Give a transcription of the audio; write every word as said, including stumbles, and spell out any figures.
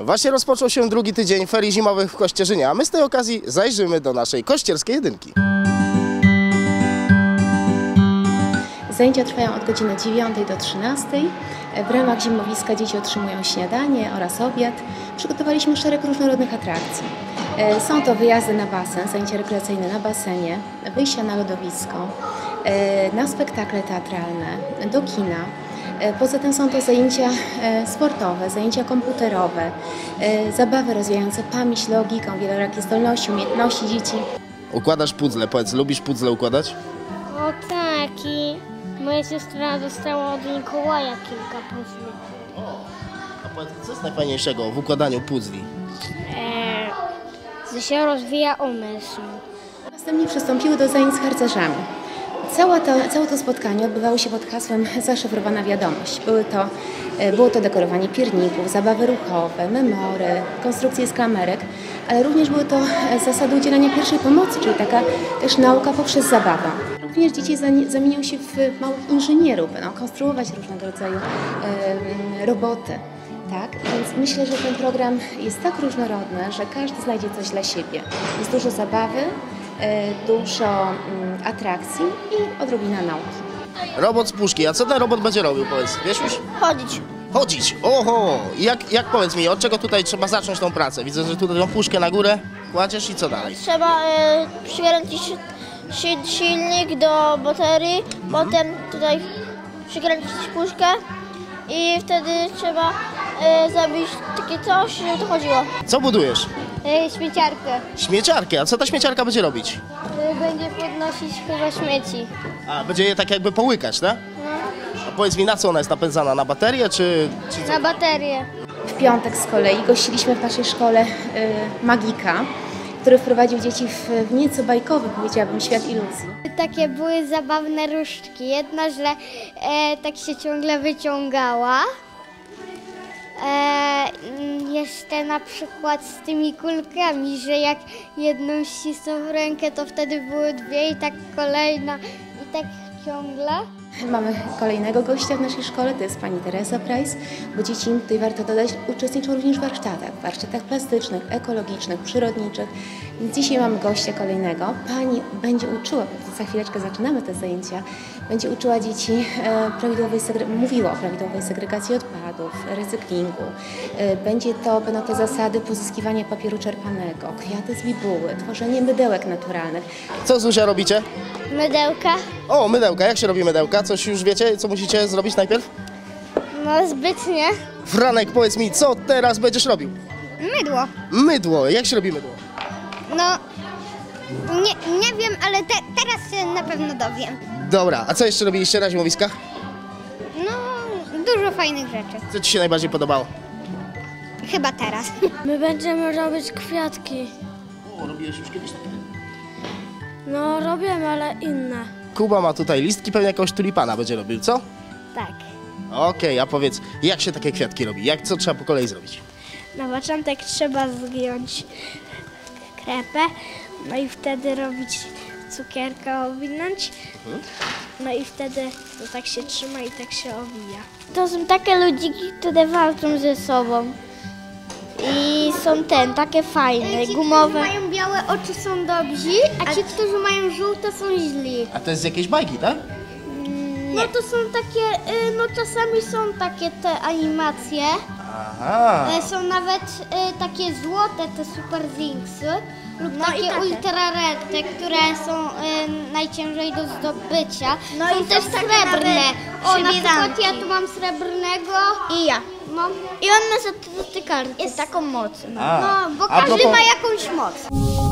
Właśnie rozpoczął się drugi tydzień ferii zimowych w Kościerzynie, a my z tej okazji zajrzymy do naszej kościerskiej jedynki. Zajęcia trwają od godziny dziewiątej do trzynastej. W ramach zimowiska dzieci otrzymują śniadanie oraz obiad. Przygotowaliśmy szereg różnorodnych atrakcji. Są to wyjazdy na basen, zajęcia rekreacyjne na basenie, wyjścia na lodowisko, na spektakle teatralne, do kina. Poza tym są to zajęcia sportowe, zajęcia komputerowe, zabawy rozwijające pamięć, logikę, wielorakie zdolności, umiejętności dzieci. Układasz puzzle, powiedz, lubisz puzzle układać? O tak, i moja siostra dostała od Mikołaja kilka puzli. O, a powiedz, co jest najfajniejszego w układaniu puzli? Eee, że się rozwija umysł. Następnie przystąpiły do zajęć z harcerzami. Całe to, całe to spotkanie odbywało się pod hasłem Zaszyfrowana wiadomość. Były to, było to dekorowanie pierników, zabawy ruchowe, memory, konstrukcje z klamerek, ale również były to zasady udzielania pierwszej pomocy, czyli taka też nauka poprzez zabawę. Również dzieci zamienią się w małych inżynierów, będą konstruować różnego rodzaju e, roboty. Tak, więc myślę, że ten program jest tak różnorodny, że każdy znajdzie coś dla siebie. Jest dużo zabawy, dużo atrakcji i odrobina nauki. Robot z puszki, a co ten robot będzie robił, powiedz, wiesz już? Chodzić. Chodzić, oho! I jak, jak powiedz mi, od czego tutaj trzeba zacząć tą pracę? Widzę, że tutaj tą puszkę na górę kładziesz i co dalej? Trzeba e, przykręcić si silnik do baterii, mhm. Potem tutaj przykręcić puszkę i wtedy trzeba e, zrobić takie coś, żeby to chodziło. Co budujesz? E, śmieciarkę. Śmieciarkę, a co ta śmieciarka będzie robić? E, będzie podnosić chyba śmieci. A, będzie je tak jakby połykać, tak? No. A powiedz mi, na co ona jest napędzana? Na baterię czy, czy co? Na baterię. W piątek z kolei gościliśmy w naszej szkole y, magika, który wprowadził dzieci w, w nieco bajkowy, powiedziałabym, świat iluzji. Takie były zabawne różdżki. Jedna źle e, tak się ciągle wyciągała. E, jeszcze na przykład z tymi kulkami, że jak jedną ścisnął w rękę, to wtedy były dwie i tak kolejna i tak ciągle. Mamy kolejnego gościa w naszej szkole, to jest pani Teresa Price, bo dzieci, tutaj warto dodać, uczestniczą również w warsztatach, warsztatach plastycznych, ekologicznych, przyrodniczych. Więc dzisiaj mamy gościa kolejnego. Pani będzie uczyła, za chwileczkę zaczynamy te zajęcia, będzie uczyła dzieci e, prawidłowej, mówiła o prawidłowej segregacji odpadów, recyklingu. E, będzie to, będą te zasady pozyskiwania papieru czerpanego, kwiaty z bibuły, tworzenie mydełek naturalnych. Co, Zuzia, robicie? Mydełka. O, mydełka. Jak się robi mydełka? Coś już wiecie, co musicie zrobić najpierw? No zbytnie. Franek, powiedz mi, co teraz będziesz robił? Mydło. Mydło. Jak się robi mydło? No, nie, nie wiem, ale te, teraz się na pewno dowiem. Dobra, a co jeszcze robiliście na zimowiskach? No, dużo fajnych rzeczy. Co ci się najbardziej podobało? Chyba teraz. My będziemy robić kwiatki. O, robiłeś już kiedyś takie? No, robiłem, ale inne. Kuba ma tutaj listki, pewnie jakiegoś tulipana będzie robił, co? Tak. Okej, okay, a powiedz, jak się takie kwiatki robi? Jak, co trzeba po kolei zrobić? Na początek trzeba zgiąć krepę, no i wtedy robić cukierka, owinąć. Mhm. No i wtedy to tak się trzyma i tak się owija. To są takie ludziki, które walczą ze sobą. I są ten, takie fajne, ci, gumowe. Ci, którzy mają białe oczy, są dobrzy, a, a ci, którzy mają żółte, są źli. A to jest z jakiejś bajki, tak? Mm, no to są takie, no czasami są takie te animacje. Aha. Są nawet takie złote, te super zinksy. Lub no takie ultrarety, które są y, najciężej do zdobycia. No są i też srebrne. O, na przykład ja tu mam srebrnego. I ja. No. I on ma za to karty, taką moc. No, no bo każdy propos... ma jakąś moc.